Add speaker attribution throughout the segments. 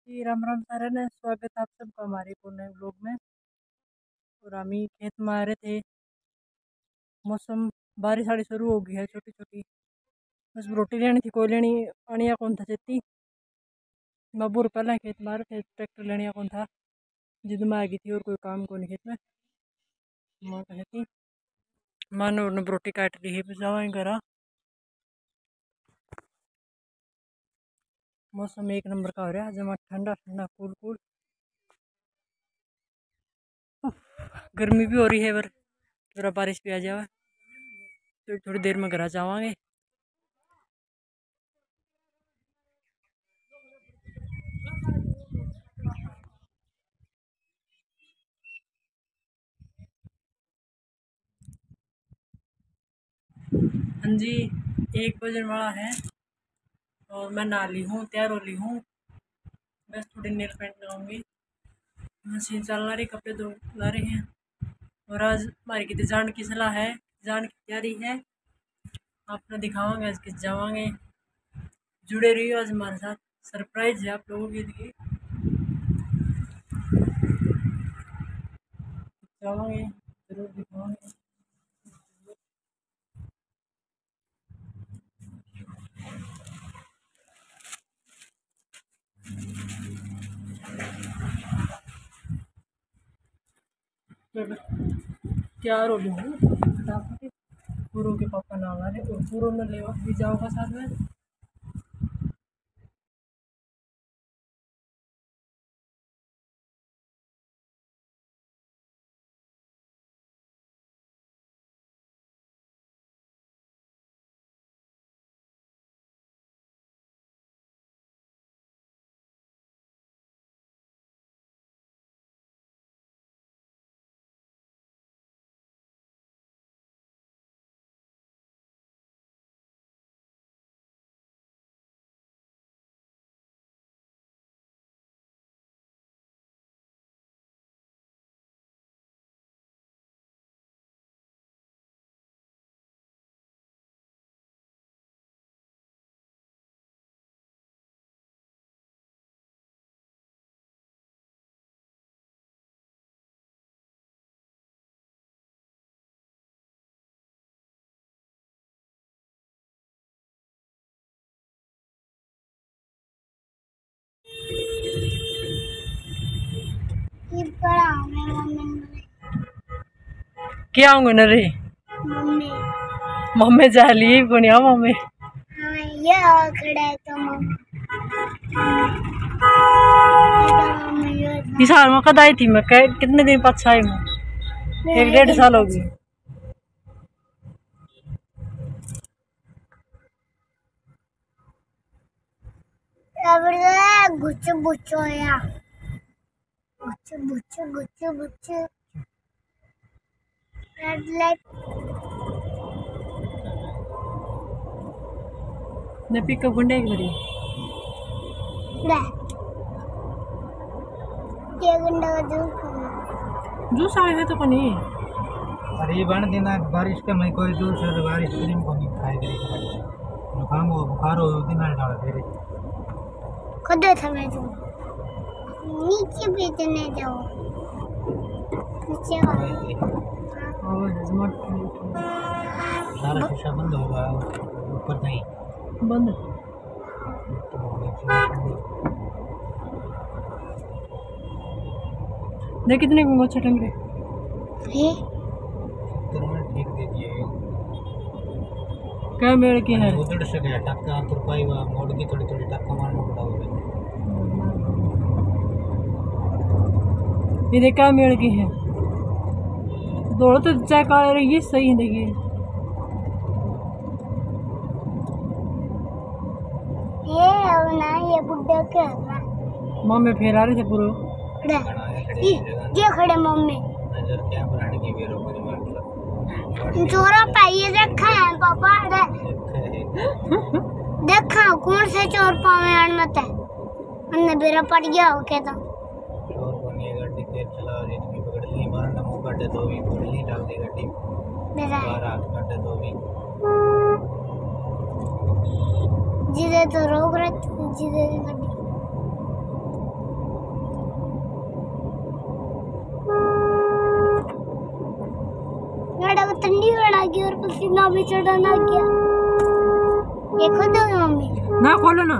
Speaker 1: जी राम राम सारन है। स्वागत है आप सबका हमारे को नए ब्लॉग में। और हम ही खेत में आ रहे थे। मौसम बारिश आड़ी शुरू हो गई है छोटी छोटी। बस रोटी लेनी थी, कोई लेनी आनिया कौन था चेती। बाबूर पहले खेत में आ रहे थे, ट्रैक्टर लेने कौन था जिद में आ गई थी और कोई काम को नहीं खेत में। माँ कहती मानो ने रोटी काट रही है, बस जावा करा। मौसम एक नंबर का हो रहा है, जमा ठंडा ठंडा कूल कूल। गर्मी भी हो रही है पर थोड़ा बारिश भी आ जाए तो थोड़ी देर में घर जावांगे। हाँ जी, 1 बजने वाला है और मैं नहा ली हूँ, तैयार हो ली हूँ। बस थोड़ी नेल पेंट लगाऊंगी। मशीन चल रही, कपड़े धो ला रहे हैं। और आज हमारी कितनी जान की सलाह है, जान की तैयारी है, आपने दिखावांगे आज किस जावांगे। जुड़े रहिए आज हमारे साथ, सरप्राइज है आप लोगों के लिए। जावांगे जरूर दिखावांगे। तैयार हो गई हूँ फटाफट। पूरों के पापा ना आ रहे और पूरों ने ले भी जाओगा साथ में। क्या आऊंगा न रे मम्मी मम्मी जा ली बुनिया मम्मी। हाँ ये खड़ा है तो मम्मी इस साल में कद आई थी मैं, कितने दिन पास आई मैं, 1-1.5 साल हो गई। गुच्छ गुच्छ होया, गुच्छ गुच्छ गुच्छ गुच्छ रेड लाइट ने पिकअप गुंडे खड़ी ले ये गुंडा का जूस आए हैं तो कनी।
Speaker 2: अरे बन देना बारिश का मैं कोई जूस है बारिश क्रीम को नहीं खाए करेगी, जुकाम हो बुखार हो दिन ना डाल तेरे
Speaker 1: खुद था मैं जो नीचे बेचने जाओ नीचे और
Speaker 2: सारा शीशा बंद होगा, ऊपर नहीं
Speaker 1: बंद। देख कितने अच्छे टंग रहे
Speaker 2: ठीक दीजिए।
Speaker 1: क्या मेरे की है
Speaker 2: उधर से गया टक्का तुरपाई वा मोड़ की थोड़ी थोड़ी टक्का मारना पड़ा होगा।
Speaker 1: ये देख क्या मेरे की है, दौड़ तो चेक आ रही है सही है। देखिए ये बुड्ढे के मम्मी फेर आ रहे थे पूरे ये खड़े मम्मी
Speaker 2: नजर क्या बनाने की बेरो मुझे
Speaker 1: चोरा पाइए देखा है पापा देखा कौन से चोर पावे अनमत है अन्ने बेरा पड़ गया हो के तो
Speaker 2: चोर कोनी गाड़ी तेज चला रही थी पकड़ ली मारना मुंह काटे तो भी पकड़ ली डाल दी गाड़ी
Speaker 1: मेरा
Speaker 2: बाहर हाथ काटे तो भी
Speaker 1: जिदे तो रोक रहे जिदे गाड़ी
Speaker 3: कितना भी चढ़ाना क्या ये खुद मम्मी
Speaker 1: ना खोलो ना।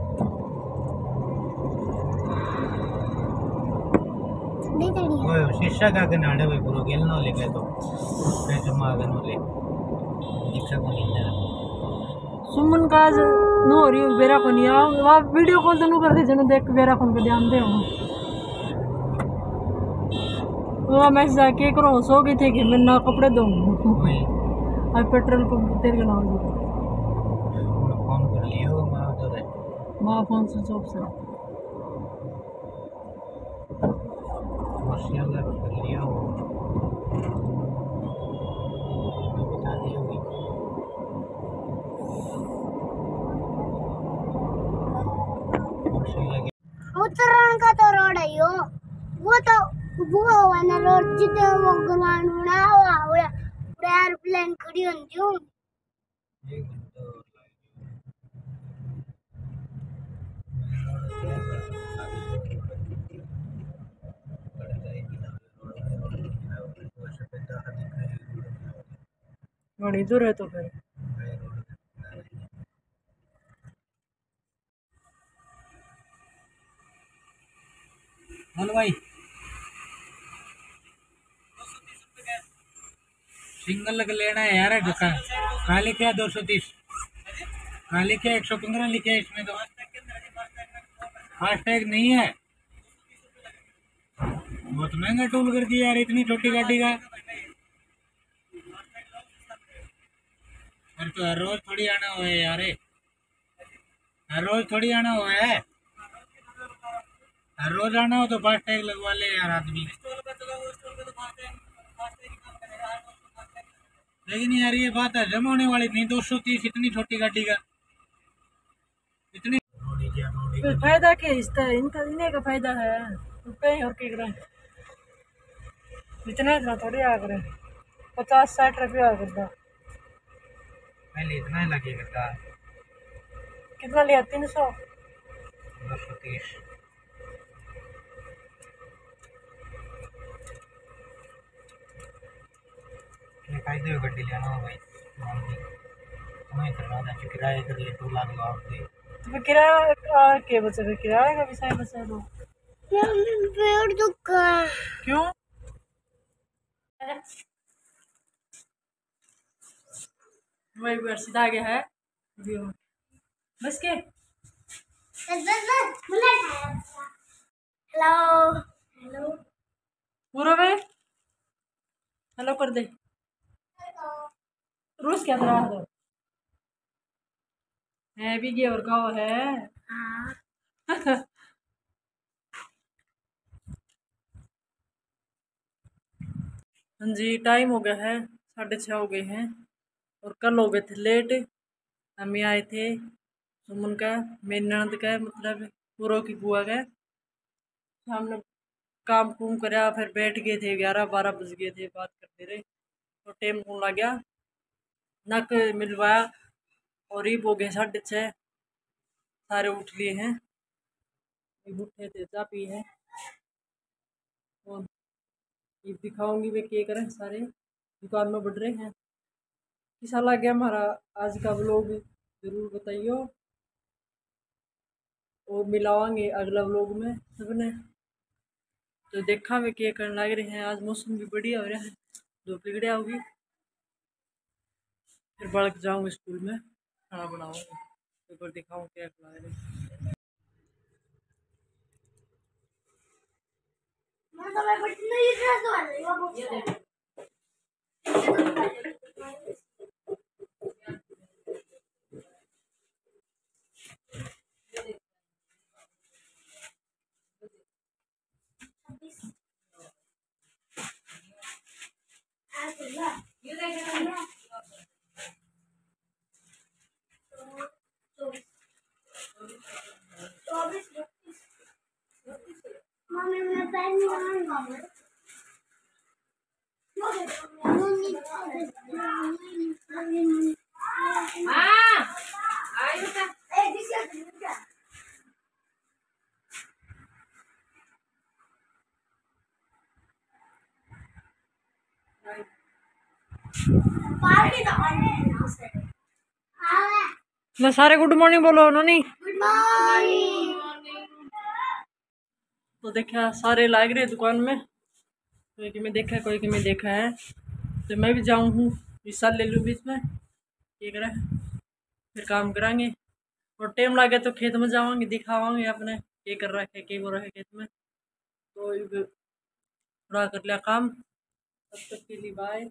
Speaker 2: वो शीशा का कनाडा में पूरा गेल ना लेके तो फिर जमा कर ले दिखा को नहीं है
Speaker 1: सुमन का नो हो रही बेरा को नहीं आओ वहाँ वीडियो कॉल तो नु कर दे जनो देख बेरा फोन पे ध्यान दे वो मैसेज आके करो सो गई थी कि मैं ना कपड़े दूँ
Speaker 2: वही
Speaker 1: अब पेट्रोल पंप तेरे का नाम
Speaker 2: फोन कर लियो मां तो है
Speaker 1: माँ फोन से चौक से
Speaker 2: माशाल्लाह कर लियो बता दियो भी माशाल्लाह
Speaker 3: उत्तरायण का तो रोड है यो वो तो वो है ना रोड जिते वो ग्राउंड बना हुआ है एयरप्लेन खड़ी होती हूँ
Speaker 2: एक घंटा
Speaker 1: बड़ी दूर है तो फिर
Speaker 2: बोलो भाई सिंगल का लेना है यार दुकान कहाँ लिखे है 230 कहाँ लिखे है 115 लिखे है इसमें तो फास्टैग नहीं है बहुत महंगा टूल कर दिया यार इतनी छोटी गाड़ी का फिर तो हर रोज थोड़ी आना हुआ है यार हर रोज थोड़ी आना हुआ है हर रोज आना हो तो फास्टैग लगवा ले यार आदमी लेकिन यार ये बात है जम होने वाली नहीं 230 इतनी छोटी गाड़ी का इतनी
Speaker 1: फिर फायदा क्या इसका इनका इन्हें का फायदा है रुपये और क्या करें इतना थोड़ी आ करें 50-60 रुपया आ करता
Speaker 2: पहले इतना ही लगेगा था
Speaker 1: कितना लिया 300
Speaker 2: 230 फायदे हो गड्डी लेना हो भाई तुम्हें करना था कि किराए के लिए 2 लाख आप दे
Speaker 1: तो किराया के बचे फिर किराए का भी सही बचा दो
Speaker 3: पेड़ दुखा
Speaker 1: क्यों वही बार सीधा गया है बस के
Speaker 3: हेलो हेलो
Speaker 1: पूरा वे हेलो कर दे रोज क्या रहा है भी गया और गाँव है
Speaker 3: हाँ
Speaker 1: हाँ जी टाइम हो गया है 6:30 हो गए हैं और कल हो गए थे लेट हम आए थे सुमन का मेरी ननद का मतलब पूरो की बुआ का हमने काम कुम करा फिर बैठ गए थे 11-12 बज गए थे बात करते रहे तो टाइम कौन लग गया नक मिलवाया और ये हो गए 6:30 सारे उठ लिए हैं उठे थे चाय पी है और ये दिखाऊंगी वे क्या करें सारे दुकान में बढ़ रहे हैं कैसा लग गया हमारा आज का व्लॉग जरूर बताइयो और मिलावांगे अगला व्लॉग में सबने तो देखा वे क्या करने लग रहे हैं आज मौसम भी बढ़िया हो रहा है धूप निकलिया होगी फिर बढ़ जाऊंगी स्कूल में खाना बनाऊंगी एक बार दिखाऊँ क्या खिला रहे
Speaker 3: मम्मी मैं पेन मांगूंगा
Speaker 1: हैं मैं सारे गुड मॉर्निंग बोलो नोनी।
Speaker 3: Good morning.
Speaker 1: तो देखा सारे लाग रहे दुकान में, कोई कि मैं देखा है कोई कि मैं देखा है, तो मैं भी जाऊँ हूँ हिस्सा ले लूँ बीच में, ये करें फिर काम कराएंगे। और टाइम लगे तो खेत में जावांगे, दिखावांगे अपने ये कर रहा है क्या हो रहा है खेत में। तो पूरा कर लिया काम, तब तक के लिए बाय।